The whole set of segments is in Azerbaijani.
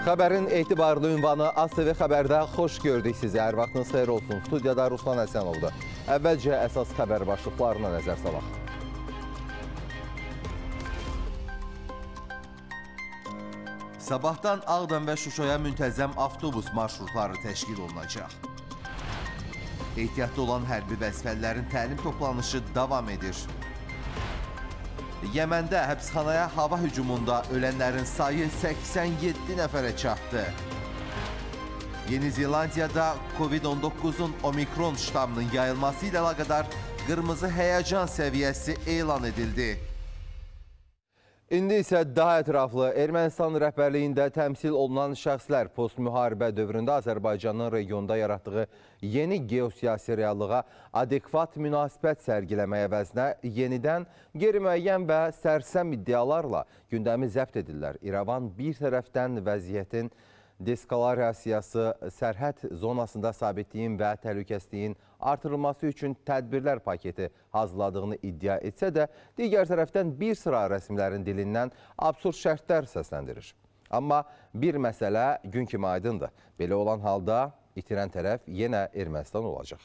Xəbərin etibarlı ünvanı ASTV Xəbərdə xoş gördük sizi. Hər vaxtınız xeyir olsun. Studiyada Ruslan Həsənovdur. Əvvəlcə əsas xəbər başlıqlarına nəzər salaq. Sabahdan Ağdam və Şuşaya müntəzəm avtobus marşrutları təşkil olunacaq. Ehtiyatda olan hərbi vəzifəlilərin təlim toplanışı davam edir. Yəməndə həbsxanaya hava hücumunda ölənlərin sayı 87 nəfərə çatdı. Yeni Zelandiyada Covid-19-un Omikron ştamının yayılması ilə əlaqədar qırmızı həyəcan səviyyəsi elan edildi. İndi isə daha ətraflı Ermənistan rəhbərliyində təmsil olunan şəxslər post-müharibə dövründə Azərbaycanın regionda yaratdığı yeni geosiyasi reallığa adekvat münasibət sərgiləməyə əvəzinə yenidən qeyri-müəyyən və sərsəm iddialarla gündəmi zəbt edirlər. İrəvan bir tərəfdən vəziyyətin deskalariyası, sərhəd zonasında sabitliyin və təhlükəsizliyin artırılması üçün tədbirlər paketi hazırladığını iddia etsə də, digər tərəfdən bir sıra rəsmilərin dilindən absurd şərtlər səsləndirir. Amma bir məsələ gün kimi aydındır. Belə olan halda itirən tərəf yenə Ermənistan olacaq.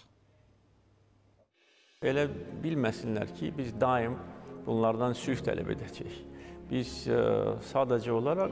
Elə bilməsinlər ki, biz daim bunlardan sülh tələb edəcəyik. Biz sadəcə olaraq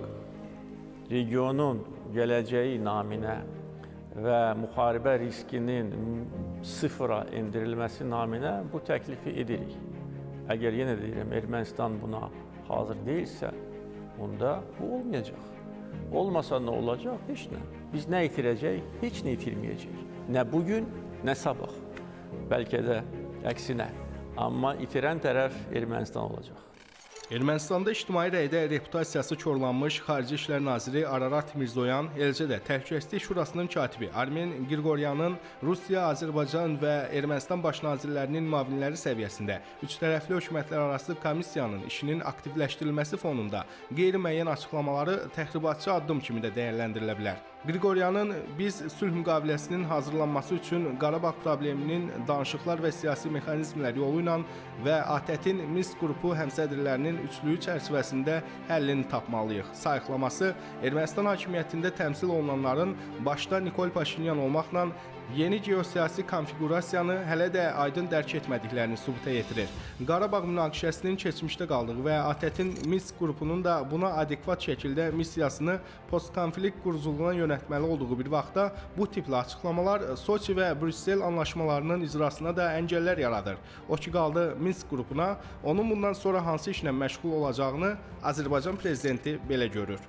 regionun gələcəyi naminə və müharibə riskinin sıfıra endirilməsi naminə bu təklifi edirik. Əgər yenə deyirəm, Ermənistan buna hazır deyilsə, onda bu olmayacaq. Olmasa nə olacaq? Heç nə. Biz nə itirəcək? Heç nə itirməyəcək. Nə bugün, nə sabah. Bəlkə də əksinə. Amma itirən tərəf Ermənistan olacaq. Ermənistanda ictimai rəydə reputasiyası korlanmış Xarici İşlər Naziri Ararat Mirzoyan, eləcə də Təhlükəsizlik Şurasının katibi Armen Qriqoryanın Rusiya, Azərbaycan və Ermənistan baş nazirlərinin müavinləri səviyyəsində üçtərəfli hökumətlər arası komissiyanın işinin aktivləşdirilməsi fonunda qeyri-müəyyən açıqlamaları təxribatçı addım kimi də dəyərləndirilə bilər. Qriqoryanın biz sülh müqaviləsinin hazırlanması üçün Qarabağ probleminin danışıqlar və siyasi mexanizmlər yolu ilə və ATƏT-in Minsk qrupu həmsədrlərinin üçlüyü çərçivəsində həllini tapmalıyıq sayıqlaması Ermənistan hakimiyyətində təmsil olunanların başda Nikol Paşinyan olmaqla yeni geosiyasi konfigurasiyanı hələ də aydın dərk etmədiklərini sübuta yetirir. Qarabağ münaqişəsinin keçmişdə qaldığı və ATƏT-in Minsk qrupunun da buna adekvat şəkildə missiyasını postkonflikt quruculuğuna yönətməli olduğu bir vaxtda bu tipli açıqlamalar Soçi və Brüssel anlaşmalarının icrasına da əngəllər yaradır. O ki qaldı Minsk qrupuna, onun bundan sonra hansı işlə məşğul olacağını Azərbaycan prezidenti belə görür.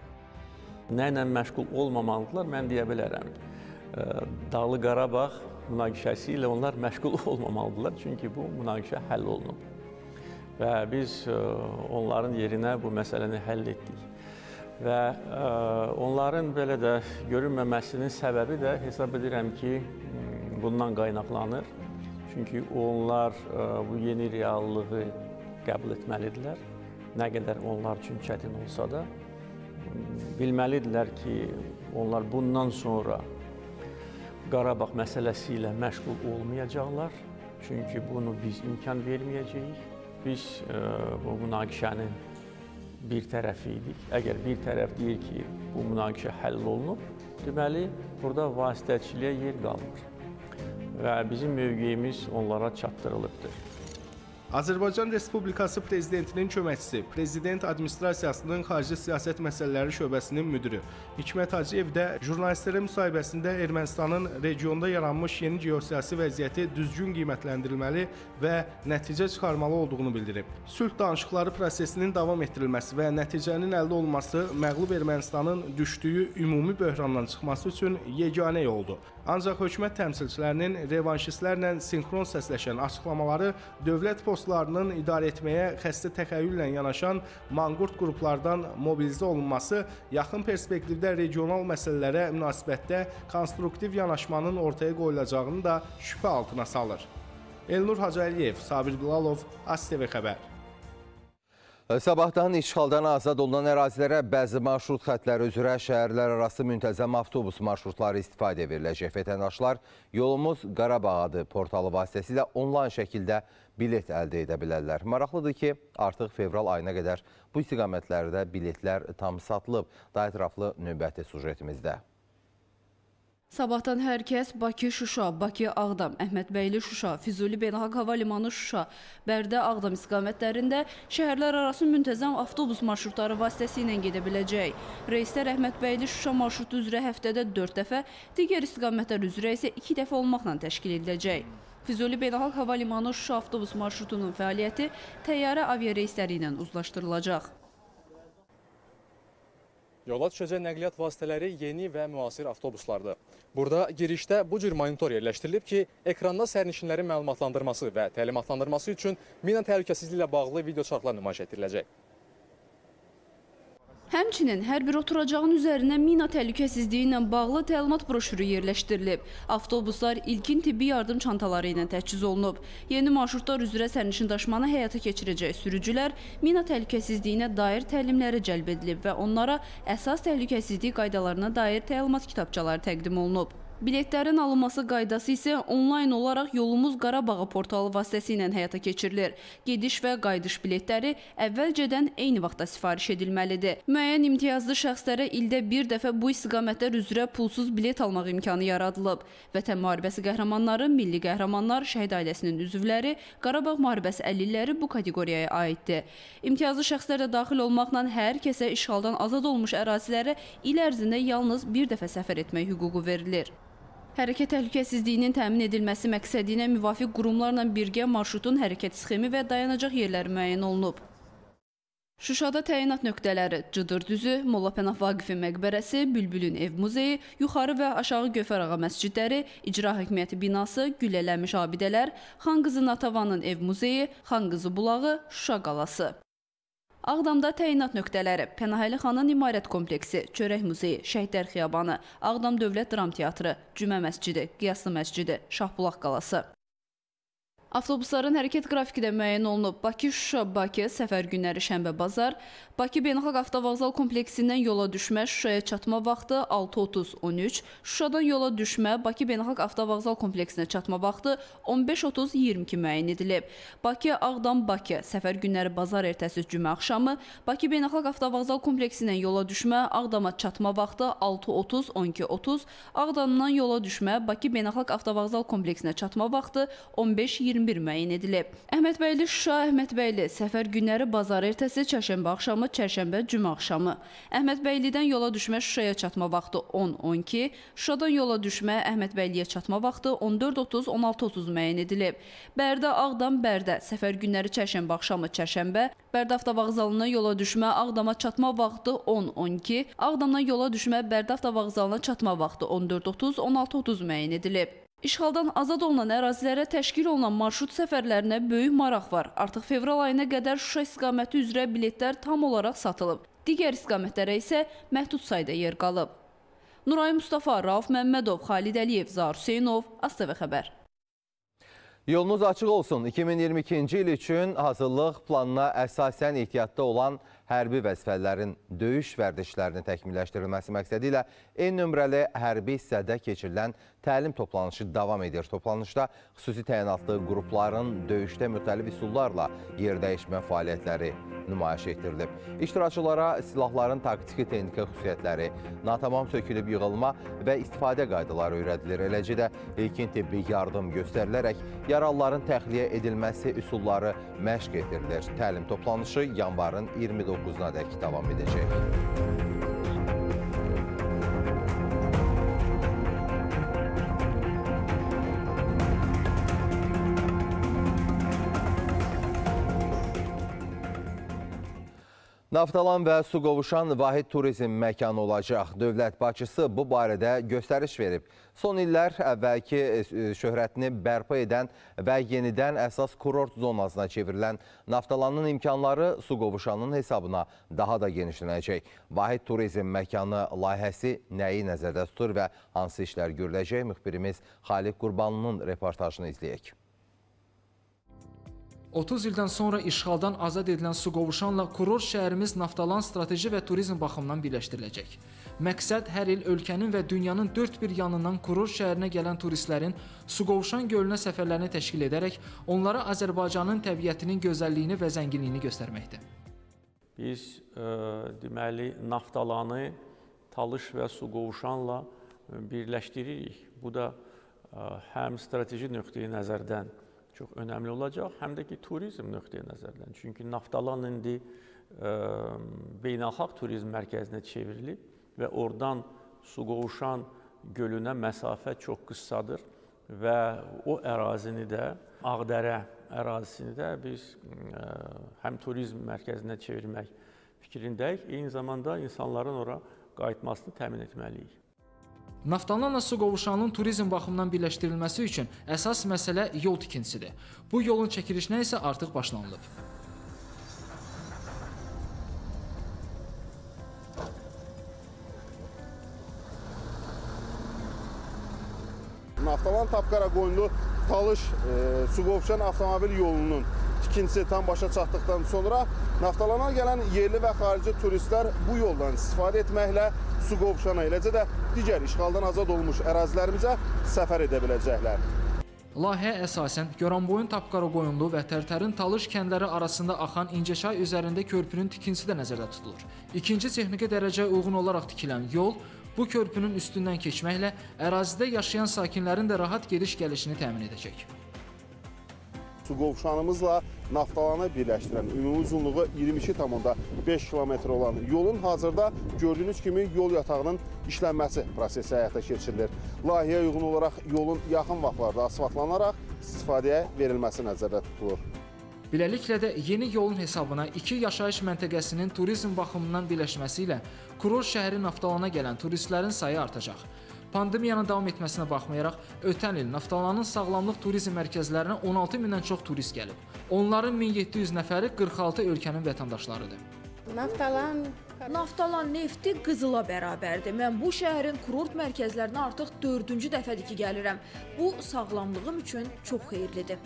Nə ilə məşğul olmamalıdırlar, mən deyə bilərəm. Dağlı Qarabağ münaqişəsi ilə onlar məşğul olmamalıdırlar, çünki bu münaqişə həll olunub. Və biz onların yerinə bu məsələni həll etdik. Və onların belə də görünməməsinin səbəbi də hesab edirəm ki, bundan qaynaqlanır. Çünki onlar bu yeni reallığı qəbul etməlidirlər. Nə qədər onlar üçün çətin olsa da, bilməlidirlər ki, onlar bundan sonra Qarabağ məsələsi ilə məşğul olmayacaqlar. Çünki bunu biz imkan verməyəcəyik. Biz bu münaqişənin bir tərəfi idik. Əgər bir tərəf deyir ki, bu münaqişə həll olunub, deməli, burada vasitəçiliyə yer qalmır. Və bizim mövqeyimiz onlara çatdırılıbdır. Azərbaycan Respublikası Prezidentinin köməkçisi, Prezident Administrasiyasının Xarici Siyasət Məsələləri Şöbəsinin müdürü Hikmət Hacıyev də jurnalistlərə müsahibəsində Ermənistanın regionda yaranmış yeni geosiyasi vəziyyəti düzgün qiymətləndirilməli və nəticə çıxarmalı olduğunu bildirib. Sülh danışıqları prosesinin davam etdirilməsi və nəticənin əldə olunması məğlub Ermənistanın düşdüyü ümumi böhrandan çıxması üçün yeganə yoldur. Ancaq hökumət təmsilçilərinin revanşistlərlə sinxron səsləşən açıqlamaları dövlət postlarının idarə etməyə xəstə təxəyyüllə yanaşan manqurt qruplardan mobilizə olunması yaxın perspektivdə regional məsələlərə münasibətdə konstruktiv yanaşmanın ortaya qoyulacağını da şübhə altına salır. Elnur Hacıəliyev, Sabir Bilalov, ASTV Xəbər. Sabahdan işğaldan azad olunan ərazilərə bəzi marşrut xətləri üzrə şəhərlər arası müntəzəm avtobus marşrutları istifadə veriləcək. Vətəndaşlar Yolumuz Qarabağ adı portalı vasitəsilə onlayn şəkildə bilet əldə edə bilərlər. Maraqlıdır ki, artıq fevral ayına qədər bu istiqamətlərdə biletlər tam satılıb. Daha ətraflı növbəti sujetimizdə. Sabahtan hər kəs Bakı, Şuşa, Bakı, Ağdam, Əhmədbəyli, Şuşa, Füzuli Beynəlxalq Hava Limanı, Şuşa, Bərdə, Ağdam istiqamətlərində şəhərlər arası müntəzəm avtobus marşrutları vasitəsilə gedə biləcək. Reyslər Əhmədbəyli, Şuşa marşrutu üzrə həftədə 4 dəfə, digər istiqamətlər üzrə isə 2 dəfə olmaqla təşkil ediləcək. Füzuli Beynəlxalq Hava Limanı, Şuşa avtobus marşrutunun fəaliyyəti təyyarə aviareysləri ilə uzlaşdırılacaq. Yola düşəcək nəqliyyat vasitələri yeni və müasir avtobuslardır. Burada girişdə bu cür monitor yerləşdirilib ki, ekranda sərnişinlərin məlumatlandırması və təlimatlandırması üçün mina təhlükəsizliyi ilə bağlı video çarxlar nümayiş etdiriləcək. Həmçinin hər bir oturacağın üzərinə mina təhlükəsizliyi ilə bağlı təlimat broşürü yerləşdirilib. Avtobuslar ilkin tibbi yardım çantaları ilə təchiz olunub. Yeni marşrutlar üzrə sərnişin daşımanı həyata keçirəcək sürücülər mina təhlükəsizliyinə dair təlimlərə cəlb edilib və onlara əsas təhlükəsizlik qaydalarına dair təlimat kitabçaları təqdim olunub. Biletlərin alınması qaydası isə onlayn olaraq Yolumuz Qarabağa portalı vasitəsilə həyata keçirilir. Gediş və qayıdış biletləri əvvəlcədən eyni vaxtda sifariş edilməlidir. Müəyyən imtiyazlı şəxslərə ildə bir dəfə bu istiqamətlər üzrə pulsuz bilet almaq imkanı yaradılıb. Vətən müharibəsi qəhrəmanları, milli qəhrəmanlar, şəhid ailəsinin üzvləri, Qarabağ müharibəsi əlilləri bu kateqoriyaya aiddir. İmtiyazlı şəxslər də daxil olmaqla hər kəsə işğaldan azad olmuş ərazilərə il ərzində yalnız bir dəfə səfər etmək hüququ verilir. Hərəkət təhlükəsizliyinin təmin edilməsi məqsədi ilə müvafiq qurumlarla birgə marşrutun hərəkət sxemi və dayanacaq yerləri müəyyən olunub. Şuşada təyinat nöqtələri Cıdır düzü, Molla Pənah Vaqifin məqbərəsi, Bülbülün ev muzeyi, yuxarı və aşağı Gövhər ağa məscidləri, İcra Hakimiyyəti binası, güllələnmiş abidələr, Xan qızı Natavanın ev muzeyi, Xan qızı bulağı, Şuşa qalası. Ağdamda təyinat nöqtələri Pənahəli xanın imarət kompleksi, Çörək muzeyi, Şəhidlər xiyabanı, Ağdam Dövlət Dram Teatrı, Cümə məscidi, Qiyaslı məscidi, Şahbulaq qalası. Avtobusların hərəkət qrafiki də müəyyən olunub. Bakı, Şuşa, Bakı, səfər günləri şənbə bazar, Bakı Beynəlxalq Avtovağzal kompleksindən yola düşmə, Şuşaya çatma vaxtı 6:30-13, Şuşadan yola düşmə, Bakı Beynəlxalq Avtovağzal kompleksinə çatma vaxtı 15:30-22 müəyyən edilib. Bakı, Ağdam, Bakı, səfər günləri bazar ertəsi cümə axşamı, Bakı Beynəlxalq Avtovağzal kompleksindən yola düşmə, Ağdama çatma vaxtı 6:30-12:30, Ağdamdan yola düşmə, Bakı Beynəlxalq Avtovağzal kompleksinə çatma vaxtı 15:21 müəyyən edilib. Əhmədbəyli, Şuşa, Əhmədbəyli, səfər günləri bazar ertəsi, çərşənbə axşamı, çərşənbə cümə axşamı. Əhmədbəylidən yola düşmə, Şuşaya çatma vaxtı 10:12, Şuşadan yola düşmə, Əhmədbəyliyə çatma vaxtı 14:30-16:30 müəyyən edilib. Bərdə, Ağdam, Bərdə, səfər günləri çərşənbə axşamı, çərşənbə, Bərdə avtovağzalına yola düşmə, Ağdama çatma vaxtı 10:12, Ağdamdan yola düşmə, Bərdə avtovağzalına çatma vaxtı 14:30-16:30 müəyyən edilib. İşğaldan azad olunan ərazilərə təşkil olunan marşrut səfərlərinə böyük maraq var. Artıq fevral ayına qədər Şuşa istiqaməti üzrə biletlər tam olaraq satılıb. Digər istiqamətlərə isə məhdud sayda yer qalıb. Nuray Mustafa, Rauf Məmmədov, Xalid Əliyev, Zahir Hüseynov, ASTV xəbər. Yolunuz açıq olsun. 2022-ci il üçün hazırlıq planına əsasən ehtiyatda olan hərbi vəzifələrin döyüş vərdişlərinin təkmilləşdirilməsi məqsədi ilə en nömrəli hərbi hissədə keçirilən təlim toplanışı davam edir. Toplanışda xüsusi təyinatlı qrupların döyüşdə müxtəlif üsullarla yer dəyişmə fəaliyyətləri nümayiş etdirilib. İştirakçılara silahların taktiki texniki xüsusiyyətləri, natamam sökülüb yığılma və istifadə qaydaları öyrədilir. Eləcə də ilkin tibbi yardım göstərilərək yaralıların təxliyə edilməsi üsulları məşq etdirilir. Təlim toplanışı yanvarın 29-na dək davam edəcək. Naftalan və su qovuşan vahid turizm məkanı olacaq. Dövlət başçısı bu barədə göstəriş verib. Son illər əvvəlki şöhrətini bərpa edən və yenidən əsas kurort zonasına çevrilən Naftalanın imkanları su qovuşanın hesabına daha da genişlənəcək. Vahid turizm məkanı layihəsi nəyi nəzərdə tutur və hansı işlər görüləcək? Müxbirimiz Xaliq Qurbanlının reportajını izləyək. 30 ildən sonra işğaldan azad edilən su qovuşanla kurort şəhərimiz Naftalan strateji və turizm baxımından birləşdiriləcək. Məqsəd hər il ölkənin və dünyanın dörd bir yanından kurort şəhərinə gələn turistlərin Suqovuşan gölünə səfərlərini təşkil edərək onlara Azərbaycanın təbiətinin gözəlliyini və zənginliyini göstərməkdir. Biz deməli Naftalanı Talış və Suqovuşanla birləşdiririk. Bu da həm strateji nöqteyi nəzərdən çox önəmli olacaq, həm də ki, turizm nöqteyi nəzərdən. Çünki Naftalan indi beynəlxalq turizm mərkəzinə çevrilib və oradan Suqovuşan gölünə məsafə çox qısadır və o ərazini də, Ağdərə ərazisini də biz həm turizm mərkəzinə çevirmək fikrindəyik, eyni zamanda insanların ora qayıtmasını təmin etməliyik. Naftalanla Suqovuşanın turizm baxımından birləşdirilməsi üçün əsas məsələ yol tikintisidir. Bu yolun çəkilişinə isə artıq başlanılıb. Naftalan-Tapqaraqoyunlu Talış Suqovuşan avtomobil yolunun tikintisi tam başa çatdıqdan sonra Naftalana gələn yerli və xarici turistlər bu yoldan istifadə etməklə Suqovuşana, eləcə də digər işğaldan azad olmuş ərazilərimizə səfər edə biləcəklər. Layihəyə əsasən Goranboyun Tapqaraqoyunlu və Tərtərin Talış kəndləri arasında axan İncəçay üzərində körpünün tikintisi də nəzərdə tutulur. İkinci texniki dərəcəyə uyğun olaraq tikilən yol bu körpünün üstündən keçməklə ərazidə yaşayan sakinlərin də rahat gediş-gəlişini təmin edəcək. Suqovuşanımızla Naftalanı birləşdirən ümumi uzunluğu 22,5 km olan yolun hazırda gördüyünüz kimi yol yatağının işlənməsi prosesi həyata keçirilir. Layihəyə uyğun olaraq yolun yaxın vaxtlarda asfaltlanaraq istifadəyə verilməsi nəzərdə tutulur. Beləliklə də yeni yolun hesabına iki yaşayış məntəqəsinin turizm baxımından birləşməsi ilə kurort şəhəri Naftalana gələn turistlərin sayı artacaq. Pandemiyanın davam etməsinə baxmayaraq, ötən il Naftalanın sağlamlıq turizm mərkəzlərinə 16 mindən çox turist gəlib. Onların 1700 nəfəri 46 ölkənin vətəndaşlarıdır. Naftalan nefti qızıla bərabərdir. Mən bu şəhərin kurort mərkəzlərinə artıq 4-cü dəfədir ki, gəlirəm. Bu, sağlamlığım üçün çox xeyirlidir.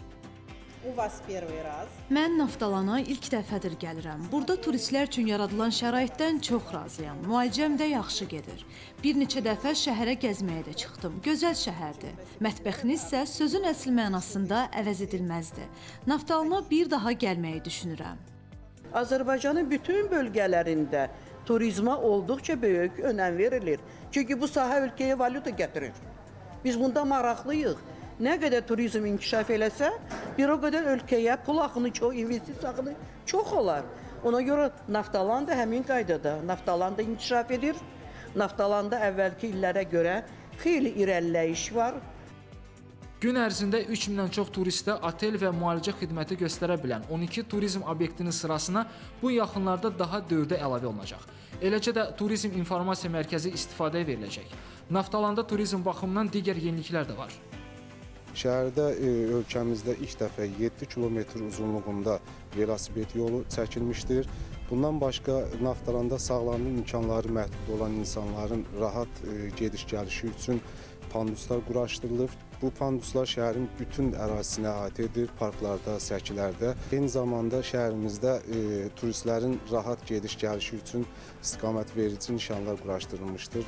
Mən Naftalana ilk dəfədir gəlirəm. Burada turistlər üçün yaradılan şəraitdən çox razıyam. Müalicəm də yaxşı gedir. Bir neçə dəfə şəhərə gəzməyə də çıxdım. Gözəl şəhərdir. Mətbəxiniz isə sözün əsl mənasında əvəz edilməzdir. Naftalana bir daha gəlməyi düşünürəm. Azərbaycanın bütün bölgələrində turizma olduqca böyük önəm verilir. Çünki bu sahə ölkəyə valyuta gətirir. Biz bunda maraqlıyıq. Nə qədər turizm inkişaf eləsə, bir o qədər ölkəyə pul axını çox, investisiya axını çox olar. Ona görə Naftalan da həmin qaydada. Naftalan da inkişaf edir. Naftalanda əvvəlki illərə görə xeyli irəliləyiş var. Gün ərzində 3000-dən çox turistə otel və müalicə xidməti göstərə bilən 12 turizm obyektinin sırasına bu yaxınlarda daha 4-ə əlavə olunacaq. Eləcə də turizm informasiya mərkəzi istifadəyə veriləcək. Naftalanda turizm baxımından digər yeniliklər də var. Şəhərdə ölkəmizdə ilk dəfə 7 kilometr uzunluğunda velosiped yolu çəkilmişdir. Bundan başqa Naftalanda sağlamlıq imkanları məhdud olan insanların rahat gediş-gəlişi üçün panduslar quraşdırılıb. Bu panduslar şəhərin bütün ərazisinə əhatə edir, parklarda, səkilərdə. Eyni zamanda şəhərimizdə turistlərin rahat gediş-gəlişi üçün istiqamət verici nişanlar quraşdırılmışdır.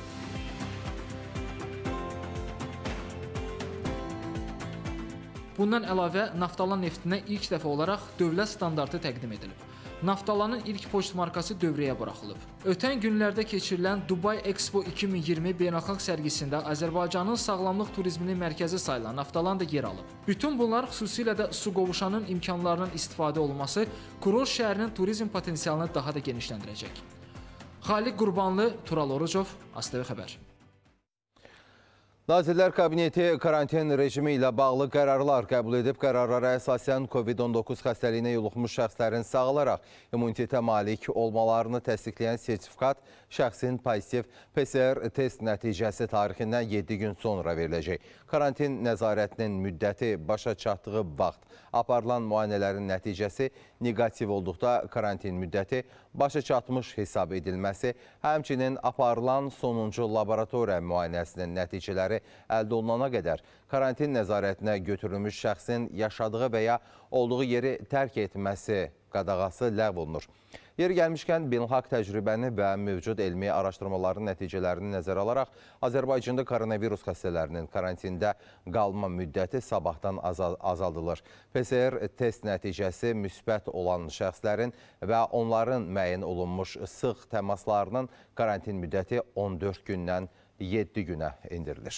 Bundan əlavə, Naftalan neftinə ilk dəfə olaraq dövlət standartı təqdim edilib. Naftalanın ilk poçt markası dövrəyə buraxılıb. Ötən günlərdə keçirilən Dubai Expo 2020 beynəlxalq sərgisində Azərbaycanın sağlamlıq turizminin mərkəzi sayılan Naftalan da yer alıb. Bütün bunlar xüsusilə də Suqovuşanın imkanlarından istifadə olunması kurort şəhərinin turizm potensialını daha da genişləndirəcək. Xaliq Qurbanlı, Tural Orucov, ASTV Xəbər. Nazirlər Kabineti karantin rejimi ilə bağlı qərarlar qəbul edib. Qərarlara əsasən COVID-19 xəstəliyinə yoluxmuş şəxslərin sağalaraq immunitetə malik olmalarını təsdiqləyən sertifikat şəxsin pozitiv PCR test nəticəsi tarixindən 7 gün sonra veriləcək. Karantin nəzarətinin müddəti başa çatdığı vaxt aparılan müayinələrin nəticəsi negativ olduqda karantin müddəti başa çatmış hesab edilməsi, həmçinin aparılan sonuncu laboratoriya müayinəsinin nəticələri əldə olunana qədər karantin nəzarətinə götürülmüş şəxsin yaşadığı və ya olduğu yeri tərk etməsi qadağası ləğv olunur. Yeri gəlmişkən, beynəlxalq təcrübəni və mövcud elmi araşdırmaların nəticələrini nəzərə alaraq Azərbaycanda koronavirus xəstələrinin karantində qalma müddəti sabahdan azaldılır. PCR test nəticəsi müsbət olan şəxslərin və onların müəyyən olunmuş sıx təmaslarının karantin müddəti 14 gündən 7 günə indirilir.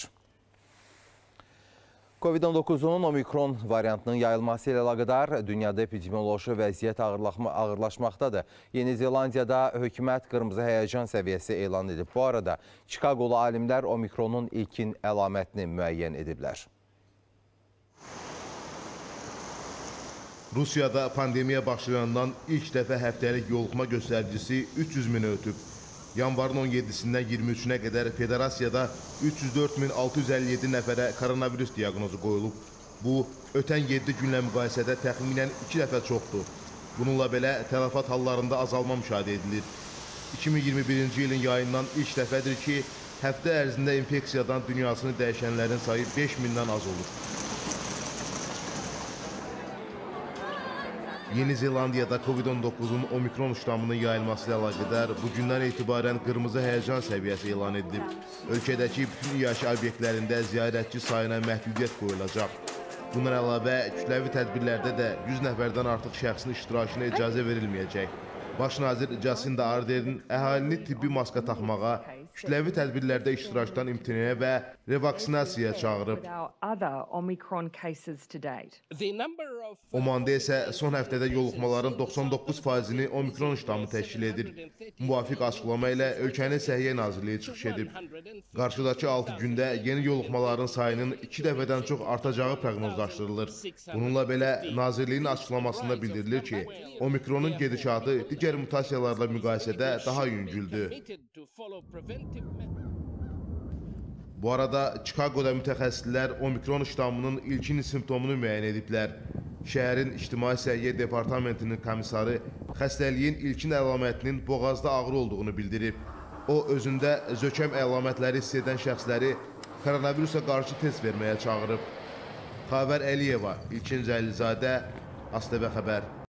Covid-19-un omikron variantının yayılması ilə əlaqədar dünyada epidemioloji vəziyyət ağırlaşmaqdadır. Yeni Zelandiyada hökumət qırmızı həyəcan səviyyəsi elan edib. Bu arada Chicago'lu alimlər omikronun ilkin əlamətini müəyyən ediblər. Rusiyada pandemiya başlayandan ilk dəfə həftəlik yoluxma göstəricisi 300 mini ötüb. Yanvarın 17-sindən 23-nə qədər federasiyada 304.657 nəfərə koronavirus diaqnozu qoyulub. Bu, ötən 7 günlə müqayisədə təxminən 2 dəfə çoxdur. Bununla belə tələfat hallarında azalma müşahidə edilir. 2021-ci ilin yayından ilk dəfədir ki, həftə ərzində infeksiyadan dünyasını dəyişənlərin sayı 5000-dən az olur. Yeni Zelandiyada Covid-19-un omikron ştamının yayılması ilə əlaqədar bugündən etibarən qırmızı həyəcan səviyyəsi elan edilib. Ölkədəki bütün iaşə obyektlərində ziyarətçi sayına məhdudiyyət qoyulacaq. Bundan əlavə, kütləvi tədbirlərdə də 100 nəfərdən artıq şəxsin iştirakına icazə verilməyəcək. Baş nazir Jacinda Ardern əhalini tibbi maska taxmağa, kütləvi tədbirlərdə iştirakdan imtinaya və revaksinasiyaya çağırıb. Omanda isə son həftədə yoluxmaların 99%-ni omikron ştamı təşkil edir. Müvafiq açıqlama ilə ölkənin Səhiyyə Nazirliyi çıxış edib. Qarşıdakı 6 gündə yeni yoluxmaların sayının 2 dəfədən çox artacağı proqnozlaşdırılır. Bununla belə Nazirliyin açıqlamasında bildirilir ki, omikronun gedişatı digər mutasiyalarla müqayisədə daha yüngüldür. Bu arada Chicago'da mütəxəssislər omikron ştamının ilkin simptomunu müəyyən ediblər. Şəhərin İctimai Səhiyyə Departamentinin komissarı xəstəliyin ilkin əlamətinin boğazda ağrı olduğunu bildirib. O, özündə zökəm əlamətləri hiss edən şəxsləri koronavirusa qarşı test verməyə çağırıb. Xavər Əliyeva, İlkin Cəlilizadə, ASTV Xəbər.